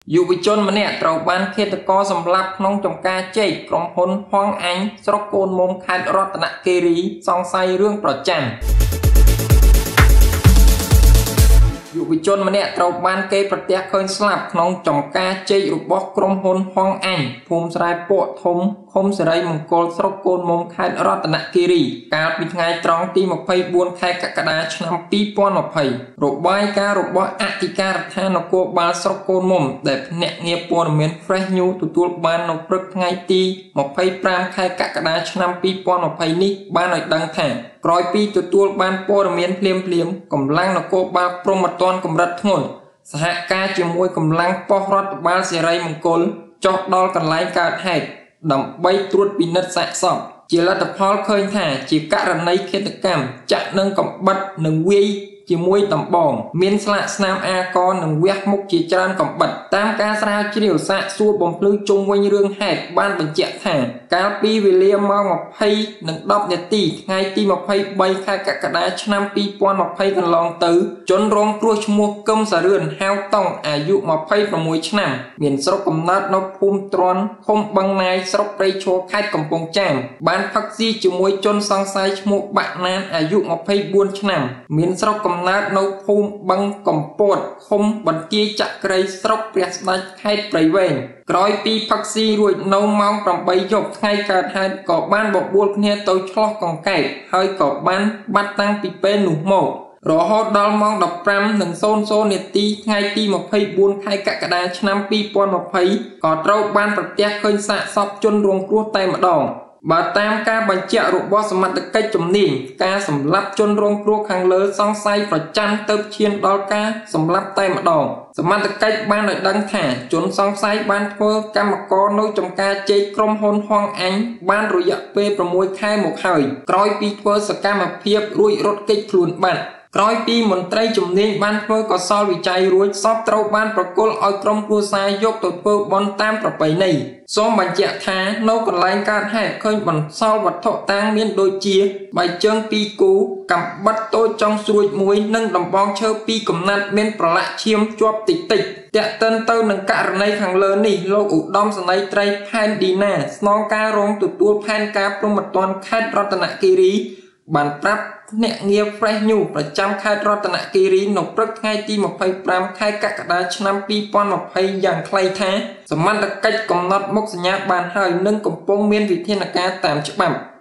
យុវជនម្នាក់ត្រូវបានឃាតករសម្លាប់ក្នុងចម្ការចេកក្រុមហ៊ុនហងអញស្រុកកូនមុំខេត្តរតនគិរីសង្ស័យរឿងប្រចាំយុវជនម្នាក់ត្រូវបានគេប្រទះឃើញស្លាប់ក្នុងចម្ការចេករបស់ក្រុមហ៊ុនហងអញភូមិស្រែពក់ធំឃុំសេរីមង្គលស្រុកកូនមុំខេត្តរតនគិរីកាលពីថ្ងៃត្រង់ទី24ខែកក្កដាឆ្នាំ2020របាយការណ៍របស់អធិការដ្ឋាននគរបាលស្រុកកូនមុំដែលភ្នាក់ងារព័ត៌មាន Fresh News ទទួលបាននៅព្រឹកថ្ងៃទី25ខែកក្កដាឆ្នាំ2020នេះបានឲ្យដឹងថាក្រោយពីទទួលបានព័ត៌មានភ្លាមកម្លាំងនគរបាលព្រំប្រទានកម្រិតធ្ងន់សហការជាមួយកម្លាំងប៉ុស្តិ៍រដ្ឋបាលសេរីមង្គលចុះដល់កន្លែងកើតហេតុដើម្បីត្រួតពិនិត្យសាកសពជាលទ្ធផលឃើញថាជាករណីឃាតកម្មចាក់នឹងកំបិតនិងវាយជាមួយដំបងមានស្លាកស្នាមអាកនិងវះមុខជាច្រើនកំបិតតាមការស្រាវជ្រាវសាកសួរបំភ្លឺជុំវិញរឿងហេតុបានបញ្ជាក់ថាកាលពីវេលាម៉ោង20:10 នាទីថ្ងៃទី23ខែកក្កដាឆ្នាំ2020កន្លងទៅជនរងគ្រោះឈ្មោះកឹមសារឿនហៅតុងអាយុ26ឆ្នាំមានស្រុកកំណើតនៅភូមិទ្រាន់ឃុំបឹងណាយស្រុកព្រៃឈរខេត្តកំពង់ចាមបានផឹកស៊ីជាមួយជនសង្ស័យឈ្មោះបាក់ណានអាយុ24ឆ្នាំមានស្រុកកំណើតនៅភូមិបឹងកំពតឃុំបន្ទាយចក្រីស្រុកព្រះស្ដេចខេត្តព្រៃវែងក្រោយពីផឹកស៊ីរួចនៅម៉ោង8យប់ថ្ងៃកើតហេតុក៏បានបបួលគ្នាទៅឆ្លោះកង្កែបហើយក៏បានបាត់តាំងពីពេលនោះមករហូតដល់ម៉ោង15:00 នាទីថ្ងៃទី24ខែកក្កដាឆ្នាំ2020ក៏ត្រូវបានប្រទះឃើញសាកសពជនរងគ្រោះតែម្ដងបើតាមការបញ្ជាក់របស់សមត្ថកិច្ចជំនាញការសម្លាប់ជនរងគ្រោះខាងលើសង្ស័យប្រច័ណ្ឌទៅឈានដល់ការសម្លាប់តែម្ដងសមត្ថកិច្ចបានឲ្យដឹងថាជនសង្ស័យបានធ្វើកម្មករនៅចម្ការចេកក្រុមហ៊ុនហងអញបានរយៈពេល6ខែមកហើយក្រោយពីធ្វើសកម្មភាពរួចរត់គេចខ្លួនបាត់ក្រោយពីមន្ត្រីជំនាញបានធ្វើកសលវិច័យរួចសពត្រូវបានប្រគល់ឲ្យក្រុមគ្រួសារយកទៅធ្វើបុណ្យតាមប្រពៃណីសូមបញ្ជាក់ថានៅកន្លែងកើតហេតុឃើញបន្សល់វត្ថុតាងមានដូចជាបាយជើង2គូកាំបិតតូចចុងស្រួចមួយនិងដំបងឈើ2កំណាត់មានប្រឡាក់ឈាមជាប់តិចតាក់ទិនទៅនឹងករណីខាងលើនេះលោកឧត្តមសេនីយ៍ត្រីផែនឌីណាស្នងការរងទទួលផែនការព្រំប្រទានខេត្តរតនគិរីបានប្រាប់ភ្នាក់ងារ Fresh News ប្រចាំខេត្តរតនគិរីនៅព្រឹកថ្ងៃទី25ខែកក្កដាឆ្នាំ2020យ៉ាងខ្លីថាសមត្ថកិច្ចកំណត់មុខសញ្ញាបានហើយនិងកំពុងមានវិធានការតាមច្បាប់